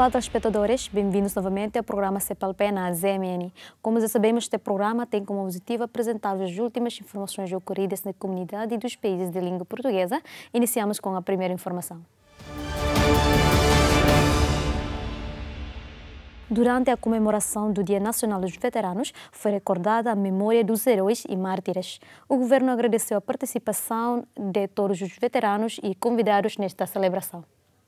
Olá, telespectadores, bem-vindos novamente ao programa CEPALPE na ZMN. Como já sabemos, este programa tem como objetivo apresentar as últimas informações ocorridas na comunidade e dos países de língua portuguesa. Iniciamos com a primeira informação. Durante a comemoração do Dia Nacional dos Veteranos, foi recordada a memória dos heróis e mártires. O governo agradeceu a participação de todos os veteranos e convidados nesta celebração.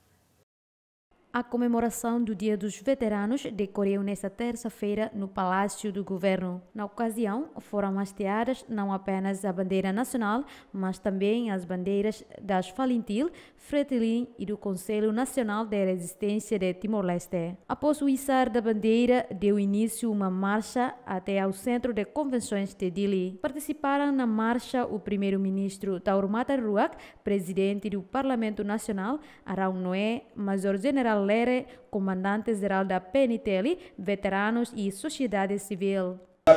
A comemoração do Dia dos Veteranos decorreu nesta terça-feira no Palácio do Governo. Na ocasião, foram hasteadas não apenas a bandeira nacional, mas também as bandeiras das Falintil, Fretilin e do Conselho Nacional de Resistência de Timor-Leste. Após o içar da bandeira, deu início uma marcha até ao Centro de Convenções de Dili. Participaram na marcha o primeiro-ministro Taurumata Ruak, presidente do Parlamento Nacional, Arão Noé, Major-General Lere, comandante-geral da PNTL, veteranos e sociedade civil.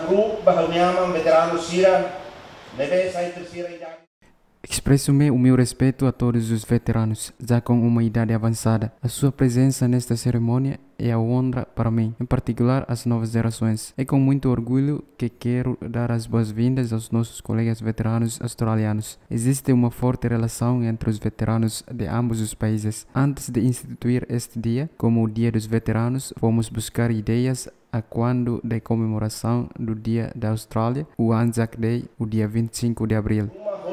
Expresso o meu respeito a todos os veteranos, já com uma idade avançada. A sua presença nesta cerimônia é a honra para mim, em particular as novas gerações. É com muito orgulho que quero dar as boas-vindas aos nossos colegas veteranos australianos. Existe uma forte relação entre os veteranos de ambos os países. Antes de instituir este dia, como o Dia dos Veteranos, fomos buscar ideias a quando da comemoração do Dia da Austrália, o Anzac Day, o dia 25 de abril.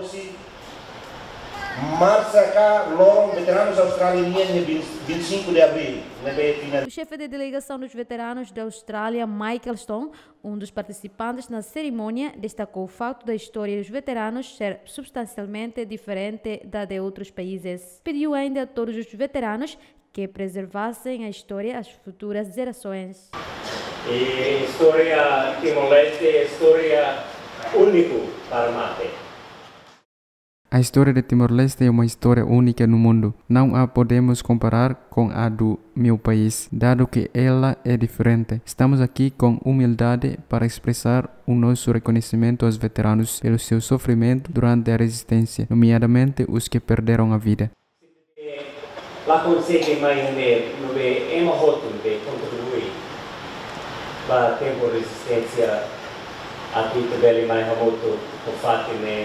Veteranos australianos 25 de abril. O chefe de delegação dos veteranos da Austrália, Michael Stone, um dos participantes na cerimônia, destacou o fato da história dos veteranos ser substancialmente diferente da de outros países. Pediu ainda a todos os veteranos que preservassem a história às futuras gerações. E história Timor-Leste é história única para Mate. A história de Timor-Leste é uma história única no mundo. Não a podemos comparar com a do meu país, dado que ela é diferente. Estamos aqui com humildade para expressar o nosso reconhecimento aos veteranos pelo seu sofrimento durante a resistência, nomeadamente os que perderam a vida. La consegue mai no emo hotu de contribuir para tempo de resistência aqui também mais muito por fatime.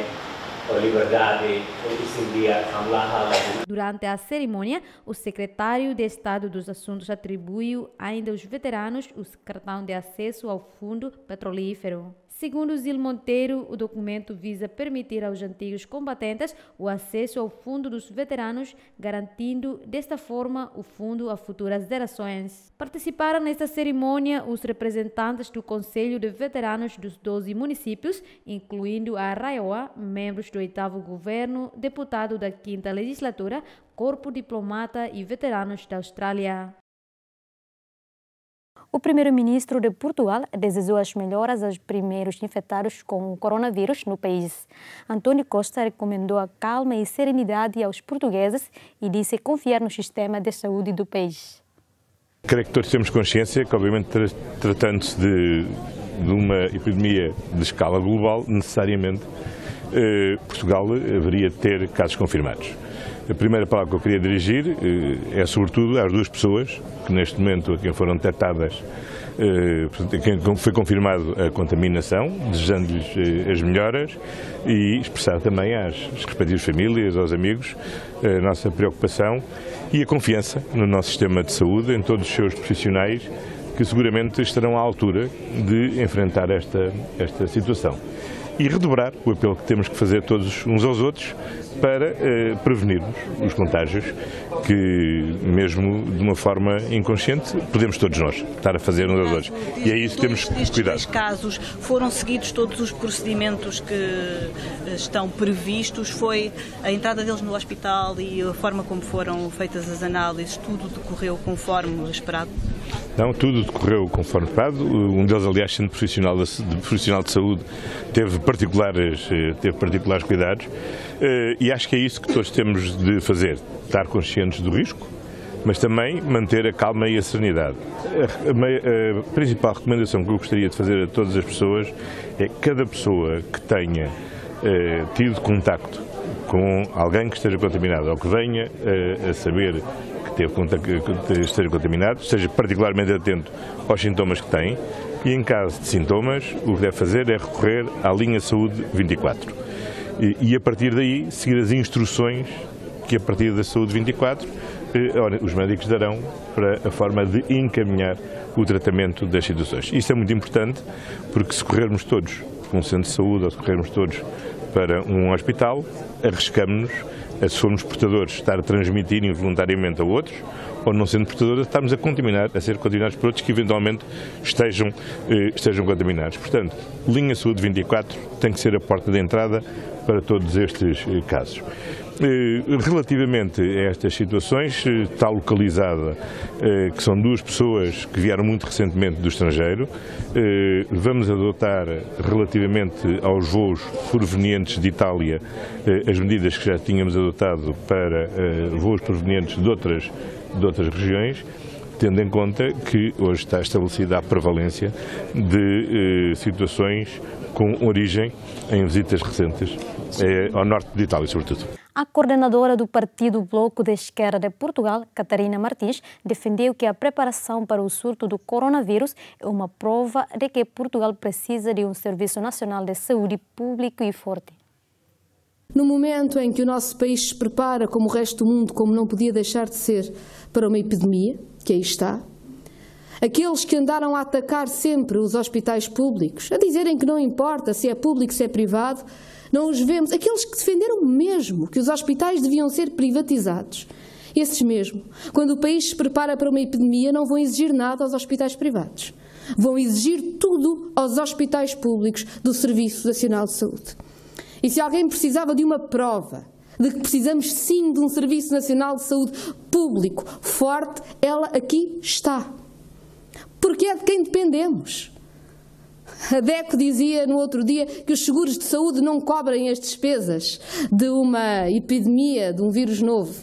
Durante a cerimônia, o secretário de Estado dos Assuntos atribuiu ainda aos veteranos o cartão de acesso ao fundo petrolífero. Segundo Zil Monteiro, o documento visa permitir aos antigos combatentes o acesso ao fundo dos veteranos, garantindo desta forma o fundo a futuras gerações. Participaram nesta cerimônia os representantes do Conselho de Veteranos dos 12 municípios, incluindo a Raioa, membros do 8º Governo, deputado da 5ª Legislatura, Corpo Diplomata e veteranos da Austrália. O primeiro-ministro de Portugal desejou as melhoras aos primeiros infectados com o coronavírus no país. António Costa recomendou a calma e serenidade aos portugueses e disse confiar no sistema de saúde do país. Creio que todos temos consciência que, obviamente, tratando-se de uma epidemia de escala global, necessariamente Portugal haveria de ter casos confirmados. A primeira palavra que eu queria dirigir é, sobretudo, às duas pessoas que, neste momento, a quem foram detectadas, a quem foi confirmado a contaminação, desejando-lhes as melhoras e expressar também às respectivas famílias, aos amigos, a nossa preocupação e a confiança no nosso sistema de saúde, em todos os seus profissionais, que seguramente estarão à altura de enfrentar esta situação. E redobrar o apelo que temos que fazer todos uns aos outros para prevenirmos os contágios que, mesmo de uma forma inconsciente, podemos todos nós estar a fazer uns aos outros. E é isso que temos que cuidar. Nestes casos foram seguidos todos os procedimentos que estão previstos, foi a entrada deles no hospital e a forma como foram feitas as análises, tudo decorreu conforme esperado? Não, tudo decorreu conforme esperado. Um deles, aliás, sendo profissional de saúde, teve particulares cuidados e acho que é isso que todos temos de fazer, estar conscientes do risco, mas também manter a calma e a serenidade. A principal recomendação que eu gostaria de fazer a todas as pessoas é que cada pessoa que tenha tido contacto com alguém que esteja contaminado ou que venha a saber que esteja contaminado, esteja particularmente atento aos sintomas que tem e, em caso de sintomas, o que deve fazer é recorrer à linha Saúde 24 e a partir daí seguir as instruções que a partir da Saúde 24 os médicos darão para a forma de encaminhar o tratamento das situações. Isto é muito importante porque se corrermos todos para um centro de saúde ou se corrermos todos para um hospital, arriscamos-nos, se formos portadores, estar a transmitir involuntariamente a outros, ou não sendo portadores, estamos a ser contaminados por outros que eventualmente estejam contaminados. Portanto, linha Saúde 24 tem que ser a porta de entrada para todos estes casos. Relativamente a estas situações, está localizada que são duas pessoas que vieram muito recentemente do estrangeiro. Vamos adotar, relativamente aos voos provenientes de Itália, as medidas que já tínhamos adotado para voos provenientes de outras regiões, tendo em conta que hoje está estabelecida a prevalência de situações com origem em visitas recentes ao norte de Itália, sobretudo. A coordenadora do Partido Bloco de Esquerda de Portugal, Catarina Martins, defendeu que a preparação para o surto do coronavírus é uma prova de que Portugal precisa de um Serviço Nacional de Saúde público e forte. No momento em que o nosso país se prepara, como o resto do mundo, como não podia deixar de ser, para uma epidemia, que aí está, aqueles que andaram a atacar sempre os hospitais públicos, a dizerem que não importa se é público, se é privado, não os vemos. Aqueles que defenderam mesmo que os hospitais deviam ser privatizados, esses mesmo, quando o país se prepara para uma epidemia, não vão exigir nada aos hospitais privados. Vão exigir tudo aos hospitais públicos do Serviço Nacional de Saúde. E se alguém precisava de uma prova de que precisamos sim de um Serviço Nacional de Saúde público, forte, ela aqui está. Porque é de quem dependemos. A DECO dizia no outro dia que os seguros de saúde não cobrem as despesas de uma epidemia, de um vírus novo.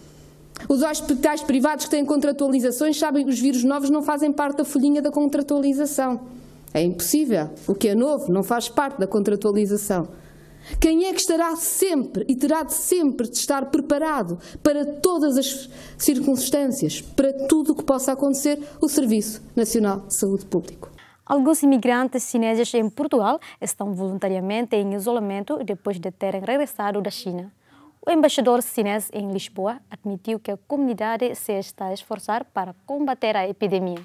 Os hospitais privados que têm contratualizações sabem que os vírus novos não fazem parte da folhinha da contratualização. É impossível. O que é novo não faz parte da contratualização. Quem é que estará sempre e terá de sempre de estar preparado para todas as circunstâncias, para tudo o que possa acontecer? O Serviço Nacional de Saúde Público. Alguns imigrantes chineses em Portugal estão voluntariamente em isolamento depois de terem regressado da China. O embaixador chinês em Lisboa admitiu que a comunidade se está a esforçar para combater a epidemia.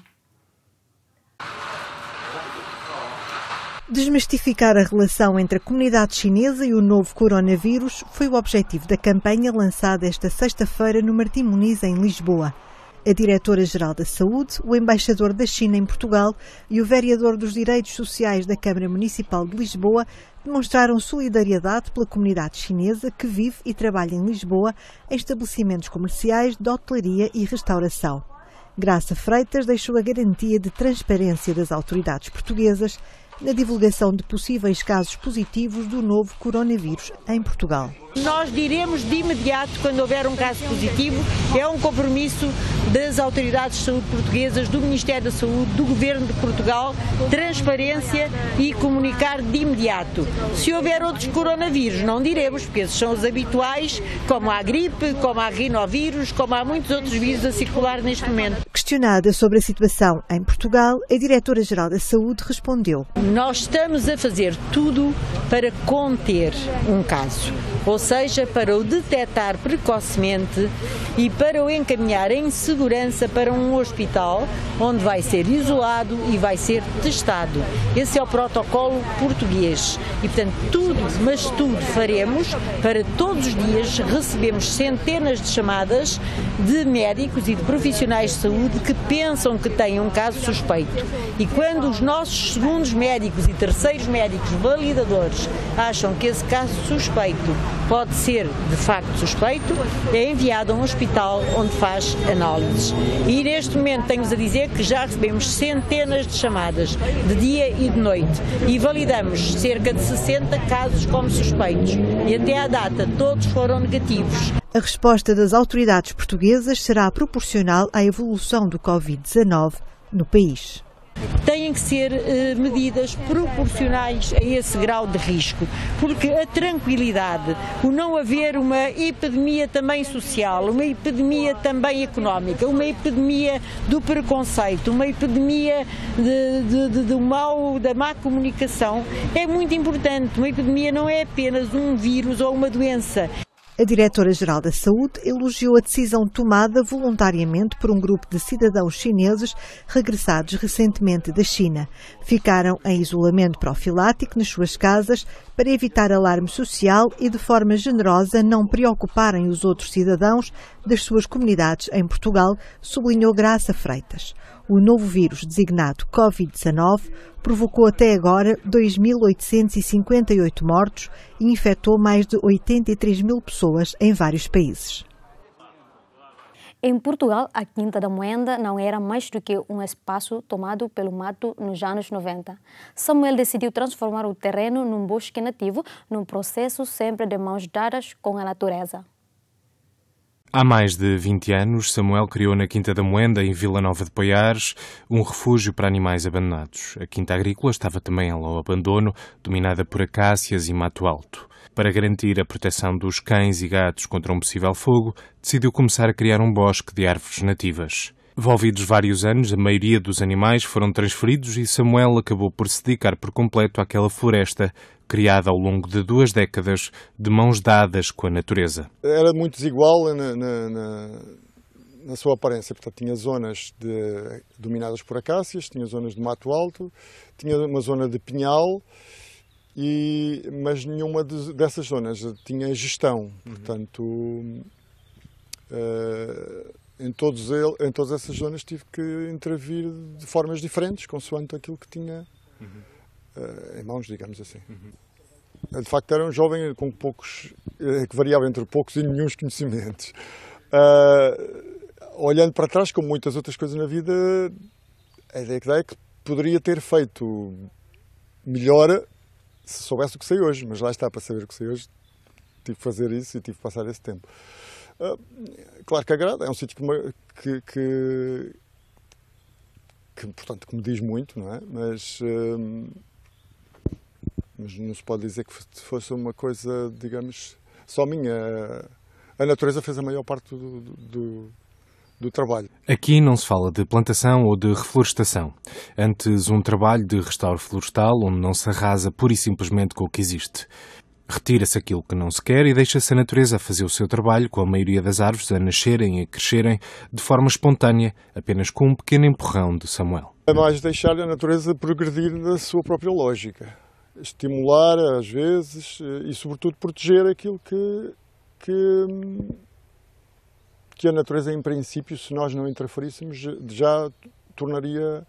Desmistificar a relação entre a comunidade chinesa e o novo coronavírus foi o objetivo da campanha lançada esta sexta-feira no Martim Muniz, em Lisboa. A Diretora-Geral da Saúde, o embaixador da China em Portugal e o vereador dos Direitos Sociais da Câmara Municipal de Lisboa demonstraram solidariedade pela comunidade chinesa que vive e trabalha em Lisboa em estabelecimentos comerciais, de hotelaria e restauração. Graça Freitas deixou a garantia de transparência das autoridades portuguesas na divulgação de possíveis casos positivos do novo coronavírus em Portugal. Nós diremos de imediato quando houver um caso positivo, é um compromisso das autoridades de saúde portuguesas, do Ministério da Saúde, do Governo de Portugal, transparência e comunicar de imediato. Se houver outros coronavírus, não diremos, porque esses são os habituais, como a gripe, como a rinovírus, como há muitos outros vírus a circular neste momento. Questionada sobre a situação em Portugal, a Diretora-Geral da Saúde respondeu: nós estamos a fazer tudo para conter um caso, ou seja, para o detectar precocemente e para o encaminhar em segurança para um hospital onde vai ser isolado e vai ser testado. Esse é o protocolo português e, portanto, tudo, mas tudo faremos para todos os dias recebemos centenas de chamadas de médicos e de profissionais de saúde que pensam que têm um caso suspeito. E quando os nossos segundos médicos e terceiros médicos validadores acham que esse caso suspeito pode ser de facto suspeito, é enviado a um hospital onde faz análises. E neste momento tenho-vos a dizer que já recebemos centenas de chamadas de dia e de noite e validamos cerca de 60 casos como suspeitos e até à data todos foram negativos. A resposta das autoridades portuguesas será proporcional à evolução do Covid-19 no país. Têm que ser medidas proporcionais a esse grau de risco, porque a tranquilidade, o não haver uma epidemia também social, uma epidemia também económica, uma epidemia do preconceito, uma epidemia da má comunicação, é muito importante. Uma epidemia não é apenas um vírus ou uma doença. A Diretora-Geral da Saúde elogiou a decisão tomada voluntariamente por um grupo de cidadãos chineses regressados recentemente da China. Ficaram em isolamento profilático nas suas casas para evitar alarme social e, de forma generosa, não preocuparem os outros cidadãos das suas comunidades em Portugal, sublinhou Graça Freitas. O novo vírus, designado Covid-19, provocou até agora 2.858 mortos e infectou mais de 83 mil pessoas em vários países. Em Portugal, a Quinta da Moenda não era mais do que um espaço tomado pelo mato nos anos 90. Samuel decidiu transformar o terreno num bosque nativo, num processo sempre de mãos dadas com a natureza. Há mais de 20 anos, Samuel criou na Quinta da Moenda, em Vila Nova de Poiares, um refúgio para animais abandonados. A Quinta Agrícola estava também ao abandono, dominada por acácias e mato alto. Para garantir a proteção dos cães e gatos contra um possível fogo, decidiu começar a criar um bosque de árvores nativas. Envolvidos vários anos, a maioria dos animais foram transferidos e Samuel acabou por se dedicar por completo àquela floresta criada ao longo de 2 décadas de mãos dadas com a natureza. Era muito desigual na sua aparência, portanto tinha zonas dominadas por acácias, tinha zonas de mato alto, tinha uma zona de pinhal, mas nenhuma dessas zonas tinha gestão, portanto em todas essas zonas tive que intervir de formas diferentes, consoante aquilo que tinha em mãos, digamos assim. De facto era um jovem com poucos, que variava entre poucos e nenhuns conhecimentos. Olhando para trás, como muitas outras coisas na vida, a ideia que dá é que poderia ter feito melhor se soubesse o que sei hoje, mas lá está, para saber o que sei hoje, tive que fazer isso e tive que passar esse tempo. Claro que agrada, é um sítio portanto, que me diz muito, não é? Mas não se pode dizer que fosse uma coisa, digamos, só minha. A natureza fez a maior parte do trabalho. Aqui não se fala de plantação ou de reflorestação. Antes, um trabalho de restauro florestal onde não se arrasa pura e simplesmente com o que existe. Retira-se aquilo que não se quer e deixa-se a natureza fazer o seu trabalho, com a maioria das árvores a nascerem e a crescerem de forma espontânea, apenas com um pequeno empurrão de Samuel. É mais deixar a natureza progredir da sua própria lógica. Estimular, às vezes, e sobretudo proteger aquilo que a natureza, em princípio, se nós não interferíssemos, já tornaria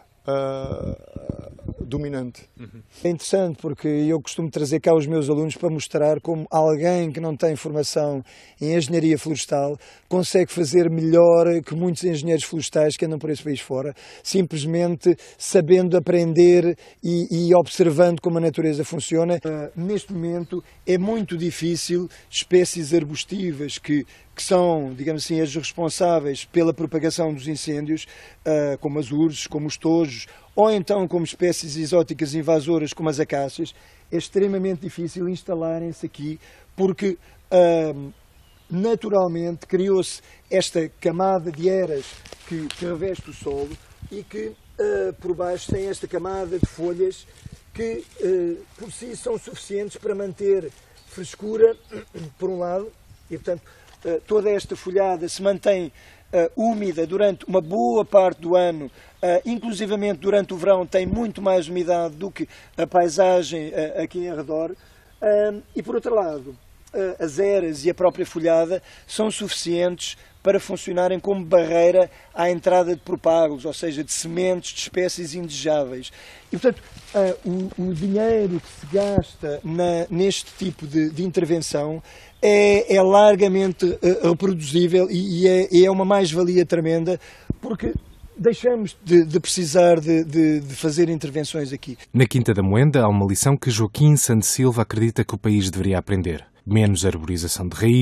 dominante. É interessante porque eu costumo trazer cá os meus alunos para mostrar como alguém que não tem formação em engenharia florestal consegue fazer melhor que muitos engenheiros florestais que andam por esse país fora, simplesmente sabendo aprender e observando como a natureza funciona. Neste momento é muito difícil espécies arbustivas que são, digamos assim, as responsáveis pela propagação dos incêndios, como as urzes, como os tojos, ou então como espécies exóticas invasoras como as acácias, é extremamente difícil instalarem-se aqui porque naturalmente criou-se esta camada de eras que reveste o solo e que por baixo tem esta camada de folhas que por si são suficientes para manter frescura, por um lado, e portanto toda esta folhada se mantém úmida durante uma boa parte do ano, inclusivamente durante o verão tem muito mais umidade do que a paisagem aqui em redor, e por outro lado as eras e a própria folhada são suficientes para funcionarem como barreira à entrada de propágulos, ou seja, de sementes de espécies indesejáveis. E, portanto, o dinheiro que se gasta neste tipo de intervenção é largamente reproduzível e é uma mais-valia tremenda, porque deixamos de precisar de fazer intervenções aqui. Na Quinta da Moenda há uma lição que Joaquim Santos Silva acredita que o país deveria aprender. Menos arborização de raiz,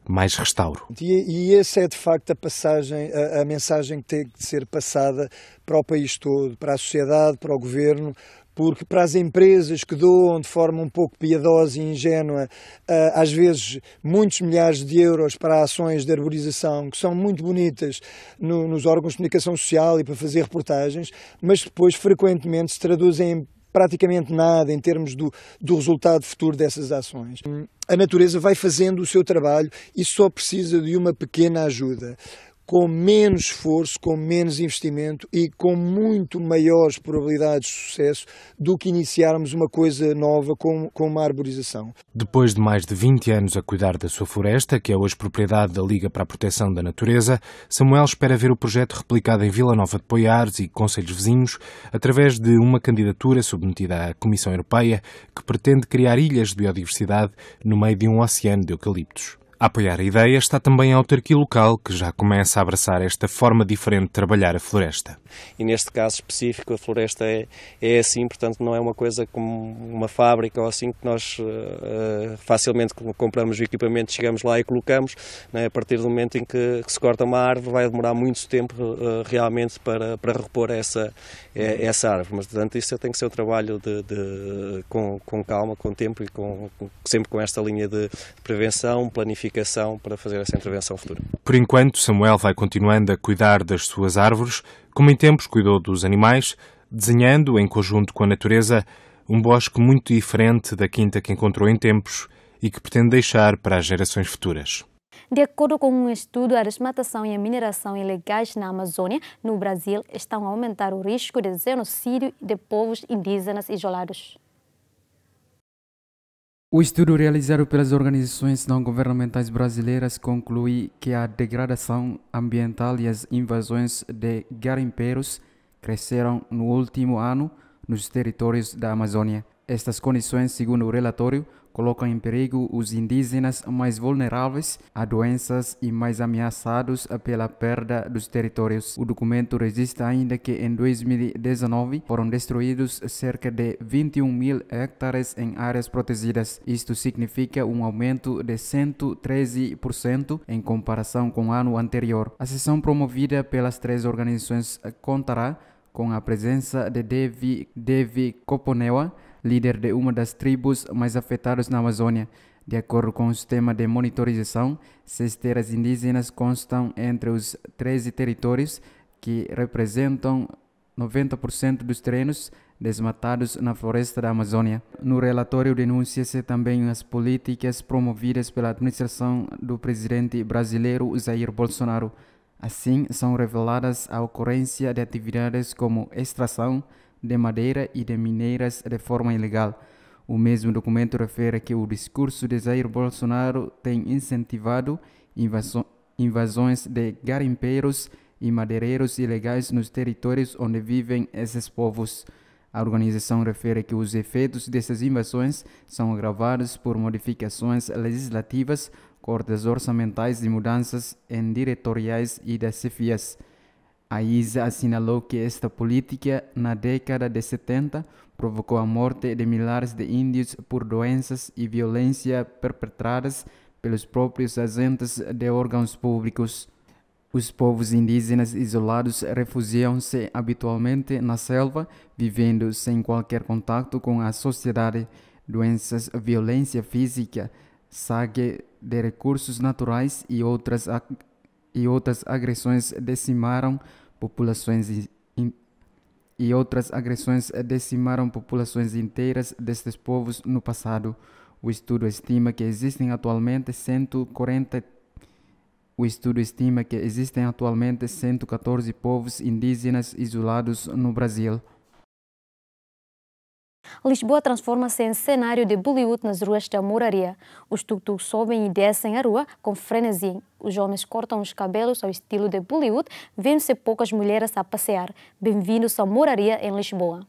mais restauro. E essa é de facto a passagem, a mensagem que tem de ser passada para o país todo, para a sociedade, para o governo, porque para as empresas que doam de forma um pouco piedosa e ingênua, às vezes muitos milhares de euros para ações de arborização, que são muito bonitas nos órgãos de comunicação social e para fazer reportagens, mas depois frequentemente se traduzem em praticamente nada em termos do resultado futuro dessas ações. A natureza vai fazendo o seu trabalho e só precisa de uma pequena ajuda, com menos esforço, com menos investimento e com muito maiores probabilidades de sucesso do que iniciarmos uma coisa nova com uma arborização. Depois de mais de 20 anos a cuidar da sua floresta, que é hoje propriedade da Liga para a Proteção da Natureza, Samuel espera ver o projeto replicado em Vila Nova de Poiares e concelhos vizinhos através de uma candidatura submetida à Comissão Europeia que pretende criar ilhas de biodiversidade no meio de um oceano de eucaliptos. A apoiar a ideia está também a autarquia local, que já começa a abraçar esta forma diferente de trabalhar a floresta. E neste caso específico a floresta é assim, portanto não é uma coisa como uma fábrica ou assim que nós facilmente compramos o equipamento, chegamos lá e colocamos, né? A partir do momento em que se corta uma árvore vai demorar muito tempo realmente para repor essa árvore, mas portanto isso tem que ser um trabalho com calma, com tempo e sempre com esta linha de prevenção, planificação para fazer essa intervenção futura. Por enquanto, Samuel vai continuando a cuidar das suas árvores, como em tempos cuidou dos animais, desenhando, em conjunto com a natureza, um bosque muito diferente da quinta que encontrou em tempos e que pretende deixar para as gerações futuras. De acordo com um estudo, a desmatação e a mineração ilegais na Amazônia, no Brasil, estão a aumentar o risco de genocídio de povos indígenas isolados. O estudo realizado pelas organizações não-governamentais brasileiras conclui que a degradação ambiental e as invasões de garimpeiros cresceram no último ano nos territórios da Amazônia. Estas condições, segundo o relatório, colocam em perigo os indígenas mais vulneráveis a doenças e mais ameaçados pela perda dos territórios. O documento registra ainda que em 2019 foram destruídos cerca de 21 mil hectares em áreas protegidas. Isto significa um aumento de 113% em comparação com o ano anterior. A sessão promovida pelas três organizações contará com a presença de Devi Koponewa, líder de uma das tribos mais afetadas na Amazônia. De acordo com o sistema de monitorização, 6 terras indígenas constam entre os 13 territórios que representam 90% dos terrenos desmatados na floresta da Amazônia. No relatório denuncia-se também as políticas promovidas pela administração do presidente brasileiro Jair Bolsonaro. Assim, são reveladas a ocorrência de atividades como extração de madeira e de mineiras de forma ilegal. O mesmo documento refere que o discurso de Jair Bolsonaro tem incentivado invasões de garimpeiros e madeireiros ilegais nos territórios onde vivem esses povos. A organização refere que os efeitos dessas invasões são agravados por modificações legislativas, cortes orçamentais e mudanças em diretoriais e das chefias. A ISA assinalou que esta política, na década de 70, provocou a morte de milhares de índios por doenças e violência perpetradas pelos próprios agentes de órgãos públicos. Os povos indígenas isolados refugiam-se habitualmente na selva, vivendo sem qualquer contato com a sociedade. Doenças, violência física, saque de recursos naturais e outras agressões decimaram populações inteiras destes povos no passado. O estudo estima que existem atualmente 114 povos indígenas isolados no Brasil. Lisboa transforma-se em cenário de Bollywood nas ruas da Moraria. Os tuk-tuks sobem e descem a rua com frenesi. Os homens cortam os cabelos ao estilo de Bollywood, vendo-se poucas mulheres a passear. Bem-vindos à Moraria em Lisboa.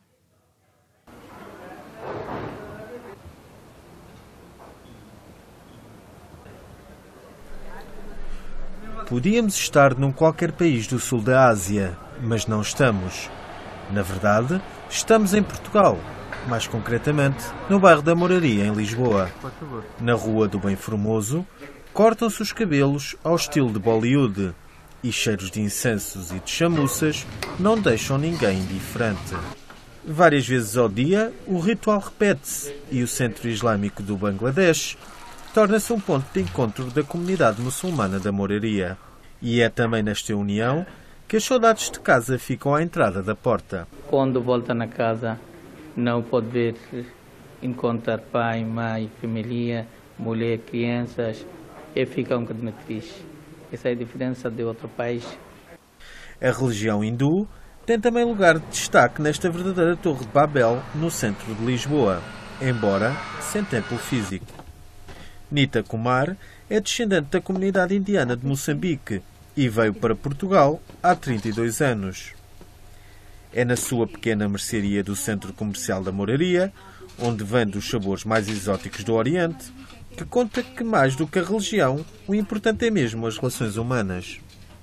Podíamos estar num qualquer país do sul da Ásia, mas não estamos. Na verdade, estamos em Portugal. Mais concretamente, no bairro da Moraria, em Lisboa. Na Rua do Bem Formoso, cortam-se os cabelos ao estilo de Bollywood e cheiros de incensos e de chamuças não deixam ninguém indiferente. Várias vezes ao dia, o ritual repete-se e o Centro Islâmico do Bangladesh torna-se um ponto de encontro da comunidade muçulmana da Moraria. E é também nesta união que as saudades de casa ficam à entrada da porta. Quando volta na casa, não pode encontrar pai, mãe, família, mulher, crianças, e fica um bocadinho triste. Essa é a diferença de outro país. A religião hindu tem também lugar de destaque nesta verdadeira Torre de Babel, no centro de Lisboa, embora sem templo físico. Nita Kumar é descendente da comunidade indiana de Moçambique e veio para Portugal há 32 anos. É na sua pequena mercearia do Centro Comercial da Moraria, onde vende os sabores mais exóticos do Oriente, que conta que mais do que a religião, o importante é mesmo as relações humanas.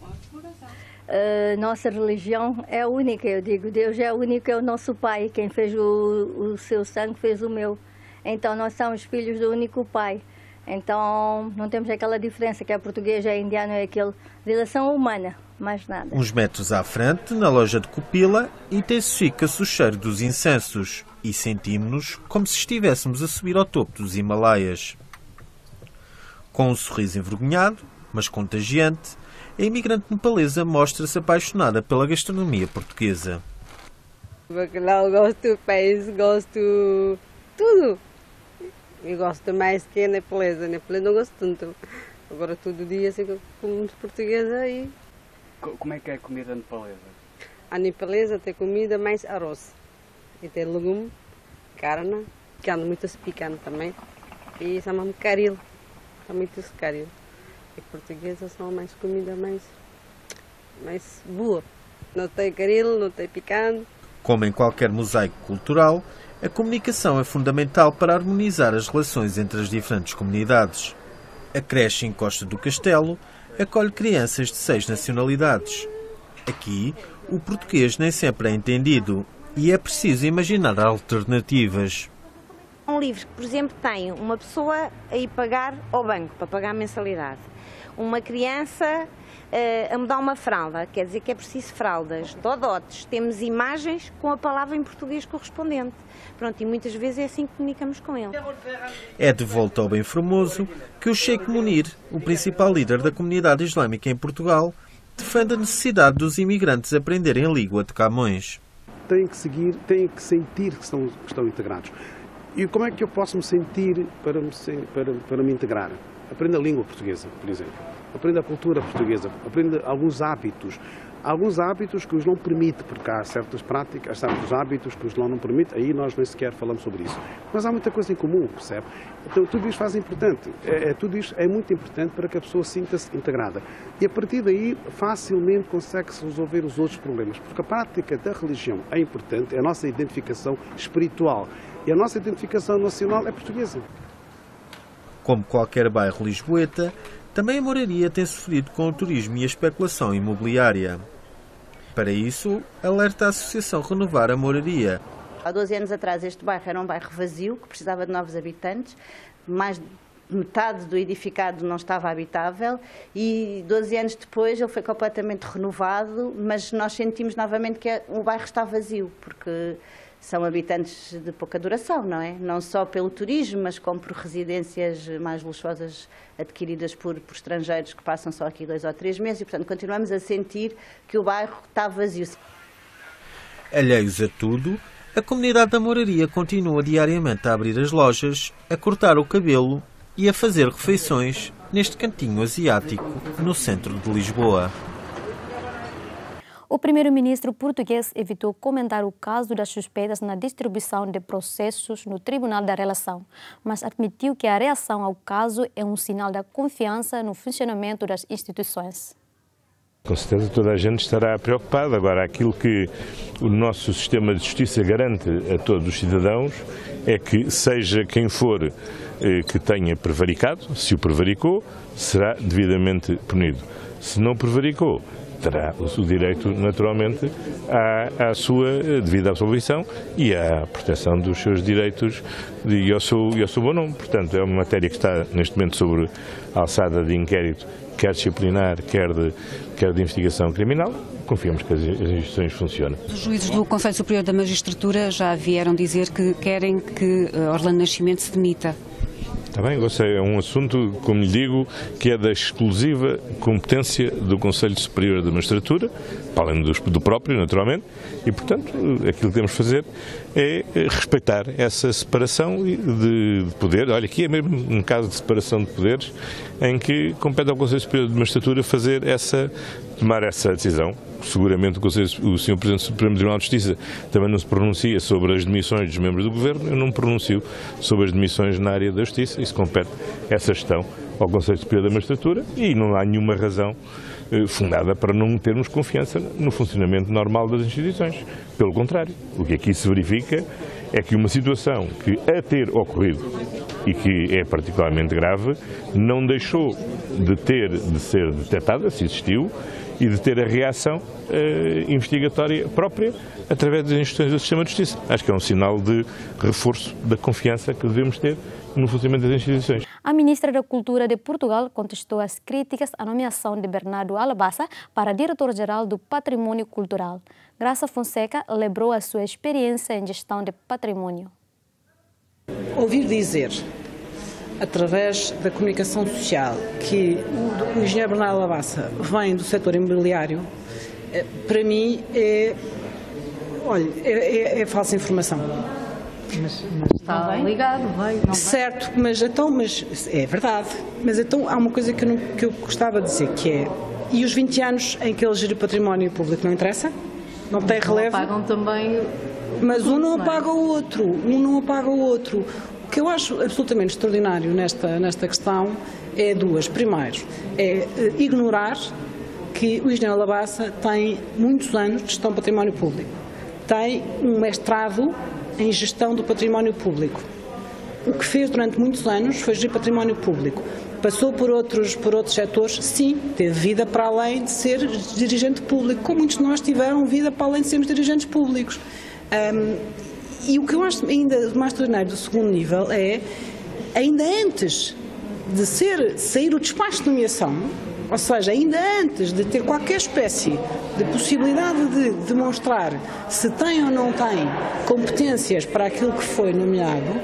Nossa religião é única, eu digo, Deus é único, é o nosso Pai, quem fez o seu sangue fez o meu. Então nós somos filhos do único Pai. Então não temos aquela diferença que é português, é indiano, é aquele relação humana, mais nada. Uns metros à frente, na loja de Copila, intensifica-se o cheiro dos incensos e sentimos-nos como se estivéssemos a subir ao topo dos Himalaias. Com um sorriso envergonhado, mas contagiante, a imigrante nepalesa mostra-se apaixonada pela gastronomia portuguesa. Bacalhau, gosto, peixe, gosto tudo. Eu gosto mais que a nepalesa. A nepalesa não gosto tanto. Agora todo dia assim, como muito portuguesa e... Como é que é a comida nepalesa? A nepalesa tem comida mais arroz. E tem legume, carne, que anda muito picante também. E chamamos caril. Está muito caril. E portuguesa são mais comida mais boa. Não tem caril, não tem picante. Como em qualquer mosaico cultural, a comunicação é fundamental para harmonizar as relações entre as diferentes comunidades. A creche em Costa do Castelo acolhe crianças de 6 nacionalidades. Aqui, o português nem sempre é entendido e é preciso imaginar alternativas. Um livro que, por exemplo, tem uma pessoa a ir pagar ao banco para pagar a mensalidade. Uma criança a mudar uma fralda, quer dizer que é preciso fraldas, dodotes. Temos imagens com a palavra em português correspondente. Pronto, e muitas vezes é assim que comunicamos com ele. É de volta ao bem formoso que o Sheikh Munir, o principal líder da comunidade islâmica em Portugal, defende a necessidade dos imigrantes aprenderem a língua de Camões. Têm que sentir que estão integrados. E como é que eu posso me sentir para me integrar? Aprenda a língua portuguesa, por exemplo. Aprenda a cultura portuguesa. Aprenda alguns hábitos. Alguns hábitos que os não permite, porque há certas práticas, certos hábitos que os não permite, aí nós nem sequer falamos sobre isso. Mas há muita coisa em comum, percebe? Então tudo isto faz importante. Tudo isto é muito importante para que a pessoa sinta-se integrada. E a partir daí facilmente consegue-se resolver os outros problemas. Porque a prática da religião é importante, é a nossa identificação espiritual. E a nossa identificação nacional é portuguesa. Como qualquer bairro lisboeta, também a Moraria tem sofrido com o turismo e a especulação imobiliária. Para isso, alerta a Associação Renovar a Moraria. Há 12 anos atrás este bairro era um bairro vazio, que precisava de novos habitantes. Mais de metade do edificado não estava habitável e 12 anos depois ele foi completamente renovado, mas nós sentimos novamente que o bairro está vazio, porque são habitantes de pouca duração, não é? Não só pelo turismo, mas como por residências mais luxuosas adquiridas por estrangeiros que passam só aqui 2 ou 3 meses e, portanto, continuamos a sentir que o bairro está vazio. Alheios a tudo, a comunidade da Moraria continua diariamente a abrir as lojas, a cortar o cabelo e a fazer refeições neste cantinho asiático no centro de Lisboa. O primeiro-ministro português evitou comentar o caso das suspeitas na distribuição de processos no Tribunal da Relação, mas admitiu que a reação ao caso é um sinal da confiança no funcionamento das instituições. Com certeza toda a gente estará preocupada. Agora, aquilo que o nosso sistema de justiça garante a todos os cidadãos é que, seja quem for que tenha prevaricado, se o prevaricou, será devidamente punido. Se não prevaricou, terá o direito, naturalmente, à sua devida absolvição e à proteção dos seus direitos e ao seu bom nome. Portanto, é uma matéria que está, neste momento, sobre a alçada de inquérito, quer disciplinar, quer de investigação criminal. Confiamos que as instituições funcionem. Os juízes do Conselho Superior da Magistratura já vieram dizer que querem que Orlando Nascimento se demita. Está bem, é um assunto, como lhe digo, que é da exclusiva competência do Conselho Superior da Magistratura, para além do próprio, naturalmente, e, portanto, aquilo que temos de fazer é respeitar essa separação de poder. Olha, aqui é mesmo um caso de separação de poderes, em que compete ao Conselho Superior da Magistratura tomar essa decisão. Seguramente o Sr. Presidente do Supremo Tribunal de Justiça também não se pronuncia sobre as demissões dos membros do Governo, eu não me pronuncio sobre as demissões na área da Justiça, isso compete essa gestão ao Conselho Superior da Magistratura e não há nenhuma razão fundada para não termos confiança no funcionamento normal das instituições. Pelo contrário, o que aqui se verifica é que uma situação que, a ter ocorrido e que é particularmente grave, não deixou de ser detectada, se existiu, e de ter a reação investigatória própria através das instituições do sistema de justiça. Acho que é um sinal de reforço da confiança que devemos ter no funcionamento das instituições. A ministra da Cultura de Portugal contestou as críticas à nomeação de Bernardo Alabassa para diretor-geral do Patrimônio Cultural. Graça Fonseca lembrou a sua experiência em gestão de patrimônio. Ouvir dizer, através da comunicação social, que o engenheiro Bernardo Alabassa vem do setor imobiliário, para mim é falsa informação. Mas está ligado, vai. Certo, mas é verdade. Mas então há uma coisa que eu gostava de dizer, que é, e os 20 anos em que ele gera património público não interessa? Não tem relevo? Pagam também. Mas um não apaga o outro, O que eu acho absolutamente extraordinário nesta questão é duas. Primeiro, é ignorar que o engenheiro Alabassa tem muitos anos de gestão de património público. Tem um mestrado em gestão do património público. O que fez durante muitos anos foi gerir património público. Passou por outros setores, sim, teve vida para além de ser dirigente público, como muitos de nós tiveram vida para além de sermos dirigentes públicos. E o que eu acho ainda mais extraordinário do segundo nível é, ainda antes de sair o despacho de nomeação, ou seja, ainda antes de ter qualquer espécie de possibilidade de demonstrar se tem ou não tem competências para aquilo que foi nomeado,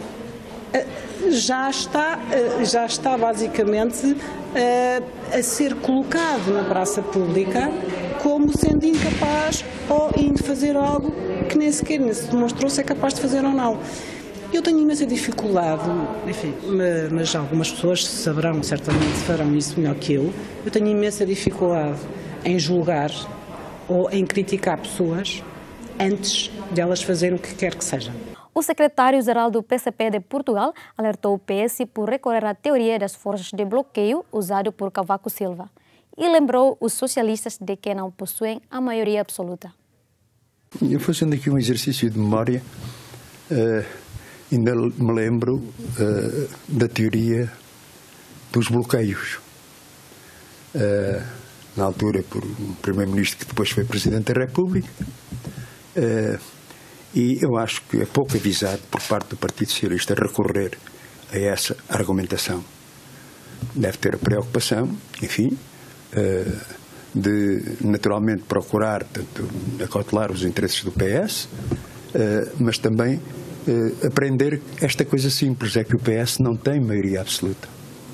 já está basicamente a ser colocado na praça pública como sendo incapaz ou de fazer algo que nem sequer se demonstrou se é capaz de fazer ou não. Eu tenho imensa dificuldade, enfim, mas algumas pessoas saberão, certamente farão isso melhor que eu tenho imensa dificuldade em julgar ou em criticar pessoas antes de elas fazerem o que quer que seja. O secretário-geral do PCP de Portugal alertou o PS por recorrer à teoria das forças de bloqueio usado por Cavaco Silva e lembrou os socialistas de que não possuem a maioria absoluta. Eu fazendo aqui um exercício de memória, ainda me lembro da teoria dos bloqueios. Na altura por um primeiro-ministro que depois foi Presidente da República, e eu acho que é pouco avisado por parte do Partido Socialista recorrer a essa argumentação. Deve ter a preocupação, enfim, de naturalmente procurar acautelar os interesses do PS, mas também aprender esta coisa simples, é que o PS não tem maioria absoluta.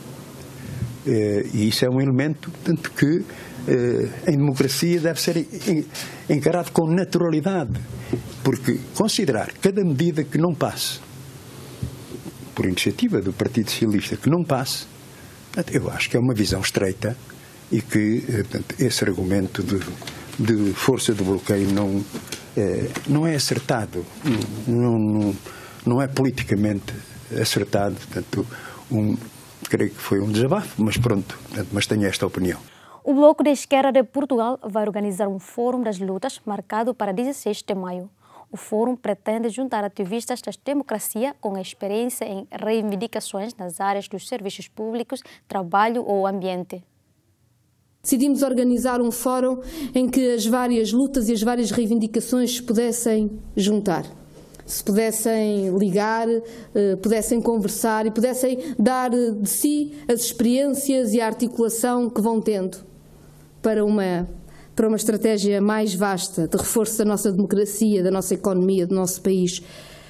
E isso é um elemento, tanto que em democracia deve ser encarado com naturalidade, porque considerar cada medida que não passe, por iniciativa do Partido Socialista, que não passe, eu acho que é uma visão estreita e que esse argumento de força de bloqueio não é acertado, não é politicamente acertado. Portanto, creio que foi um desabafo, mas pronto, mas tenho esta opinião. O Bloco de Esquerda de Portugal vai organizar um Fórum das Lutas marcado para 16 de maio. O fórum pretende juntar ativistas da democracia com experiência em reivindicações nas áreas dos serviços públicos, trabalho ou ambiente. decidimos organizar um fórum em que as várias lutas e as várias reivindicações se pudessem juntar, se pudessem ligar, pudessem conversar e pudessem dar de si as experiências e a articulação que vão tendo para uma estratégia mais vasta de reforço da nossa democracia, da nossa economia, do nosso país.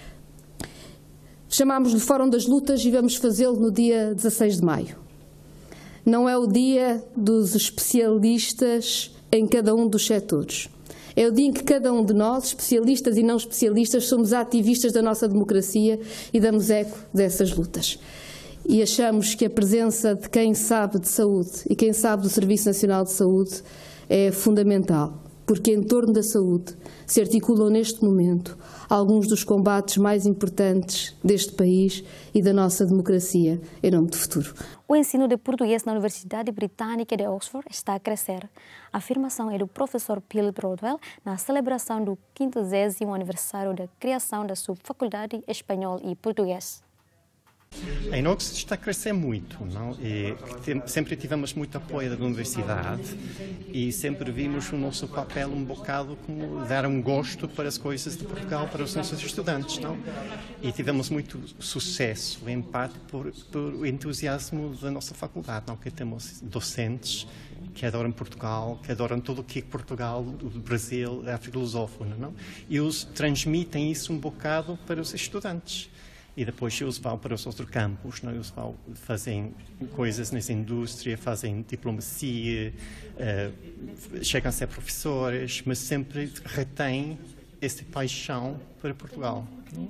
Chamámos-lhe Fórum das Lutas e vamos fazê-lo no dia 16 de maio. Não é o dia dos especialistas em cada um dos setores. É o dia em que cada um de nós, especialistas e não especialistas, somos ativistas da nossa democracia e damos eco dessas lutas. E achamos que a presença de quem sabe de saúde e quem sabe do Serviço Nacional de Saúde é fundamental, porque em torno da saúde se articulam neste momento alguns dos combates mais importantes deste país e da nossa democracia em nome do futuro. O ensino de português na Universidade Britânica de Oxford está a crescer. A afirmação é do professor Philip Rodwell na celebração do 50º aniversário da criação da subfaculdade Espanhol e Português. Em Oxford está a crescer muito, não? E sempre tivemos muito apoio da universidade e sempre vimos o nosso papel um bocado como dar um gosto para as coisas de Portugal para os nossos estudantes, não? E tivemos muito sucesso, em parte por o entusiasmo da nossa faculdade, não? Que temos docentes que adoram Portugal, que adoram tudo o que é Portugal, o Brasil, a África lusófona, não? E eles transmitem isso um bocado para os estudantes. E depois eles vão para os outros campos, não? Eles vão, fazem coisas nessa indústria, fazem diplomacia, chegam a ser professores, mas sempre retêm essa paixão para Portugal. Não?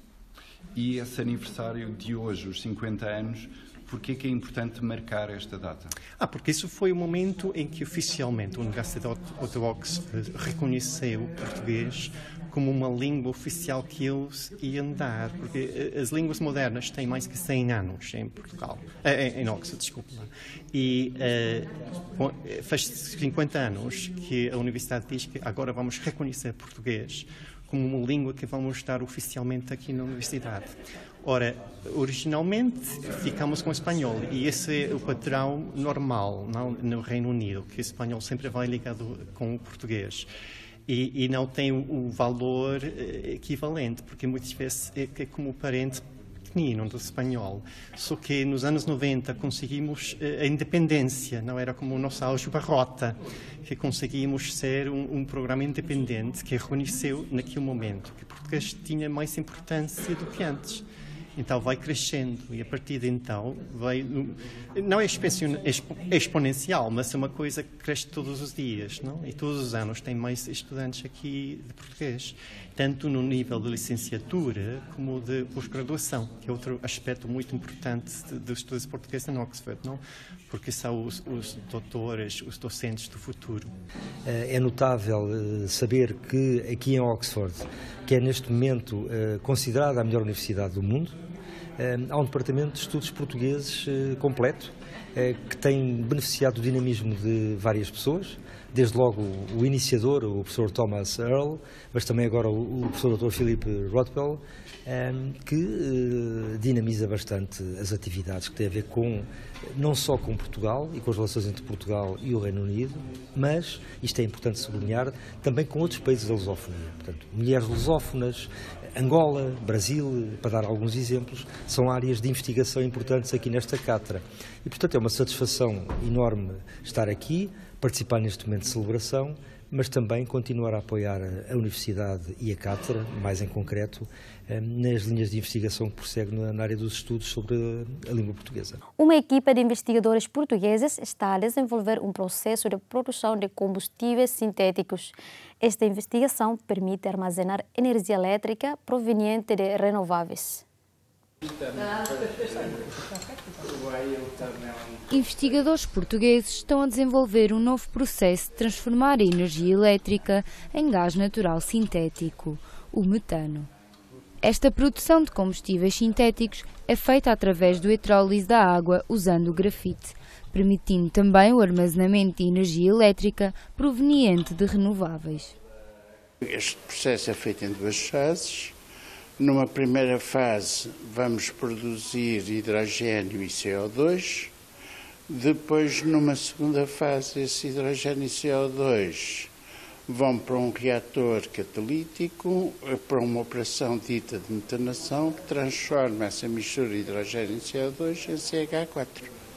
E esse aniversário de hoje, os 50 anos, porquê é que é importante marcar esta data? Porque isso foi o momento em que oficialmente a Universidade de Oxford reconheceu o português como uma língua oficial que eles iam dar, porque as línguas modernas têm mais que 100 anos em Portugal, em Oxford, desculpa. E faz 50 anos que a Universidade diz que agora vamos reconhecer português como uma língua que vamos dar oficialmente aqui na Universidade. Ora, originalmente ficamos com o espanhol e esse é o padrão normal no Reino Unido, que o espanhol sempre vai ligado com o português. E não tem o valor equivalente, porque muitas vezes é como o parente pequenino do espanhol. Só que nos anos 90 conseguimos a independência, não era como o nosso álgebra rota, que conseguimos ser um programa independente que reconheceu naquele momento que o português tinha mais importância do que antes. Então vai crescendo e a partir de então não é exponencial, mas é uma coisa que cresce todos os dias, não? E todos os anos tem mais estudantes aqui de português, tanto no nível de licenciatura como de pós-graduação, que é outro aspecto muito importante dos estudos de português em Oxford, não? Porque são os doutores, os docentes do futuro. É notável saber que aqui em Oxford, que é neste momento considerada a melhor universidade do mundo, há um departamento de estudos portugueses completo, que tem beneficiado do dinamismo de várias pessoas, desde logo o iniciador, o professor Thomas Earle, mas também agora o professor Dr. Philip Rodwell, que dinamiza bastante as atividades que têm a ver não só com Portugal e com as relações entre Portugal e o Reino Unido, mas, isto é importante sublinhar, também com outros países da lusofonia. Portanto, mulheres lusófonas, Angola, Brasil, para dar alguns exemplos, são áreas de investigação importantes aqui nesta cátedra. E, portanto, é uma satisfação enorme estar aqui, participar neste momento de celebração, mas também continuar a apoiar a Universidade e a cátedra, mais em concreto, nas linhas de investigação que prossegue na área dos estudos sobre a língua portuguesa. Uma equipa de investigadores portugueses está a desenvolver um processo de produção de combustíveis sintéticos. Esta investigação permite armazenar energia elétrica proveniente de renováveis. Investigadores portugueses estão a desenvolver um novo processo de transformar a energia elétrica em gás natural sintético, o metano. Esta produção de combustíveis sintéticos é feita através do eletrólise da água usando o grafite, permitindo também o armazenamento de energia elétrica proveniente de renováveis. Este processo é feito em duas fases. Numa primeira fase vamos produzir hidrogênio e CO2. Depois, numa segunda fase, esse hidrogênio e CO2 vão para um reator catalítico, para uma operação dita de metanação, que transforma essa mistura de hidrogênio e CO2 em CH4.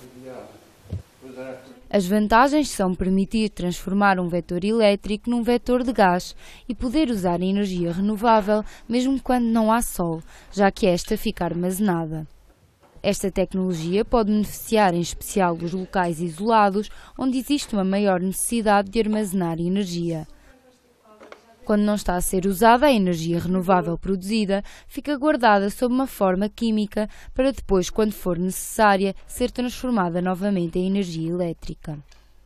As vantagens são permitir transformar um vetor elétrico num vetor de gás e poder usar energia renovável mesmo quando não há sol, já que esta fica armazenada. Esta tecnologia pode beneficiar em especial dos locais isolados, onde existe uma maior necessidade de armazenar energia. Quando não está a ser usada, a energia renovável produzida fica guardada sob uma forma química para depois, quando for necessária, ser transformada novamente em energia elétrica.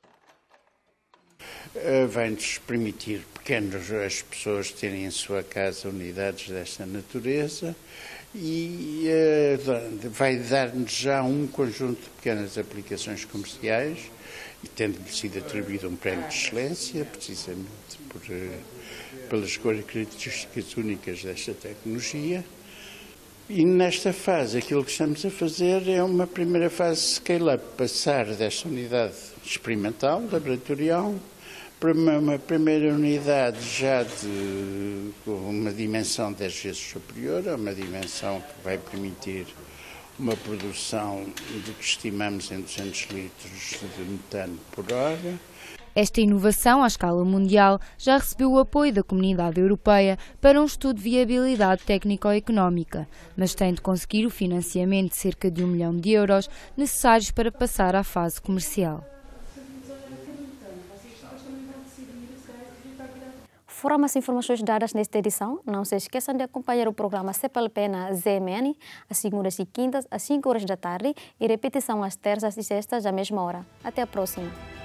Vai-nos permitir as pessoas terem em sua casa unidades desta natureza e vai dar-nos já um conjunto de pequenas aplicações comerciais e tendo-lhe sido atribuído um prémio de excelência, precisamente pelas características únicas desta tecnologia. E nesta fase, aquilo que estamos a fazer é uma primeira fase scale-up, passar desta unidade experimental, laboratorial, para uma primeira unidade já com uma dimensão 10 vezes superior, a uma dimensão que vai permitir uma produção de que estimamos em 200 litros de metano por hora. Esta inovação, à escala mundial, já recebeu o apoio da Comunidade Europeia para um estudo de viabilidade técnico-económica, mas tem de conseguir o financiamento de cerca de 1 milhão de euros necessários para passar à fase comercial. Foram as informações dadas nesta edição. Não se esqueçam de acompanhar o programa CPLP na ZMN, às segundas e quintas, às 5 horas da tarde, e repetição às terças e sextas, à mesma hora. Até a próxima.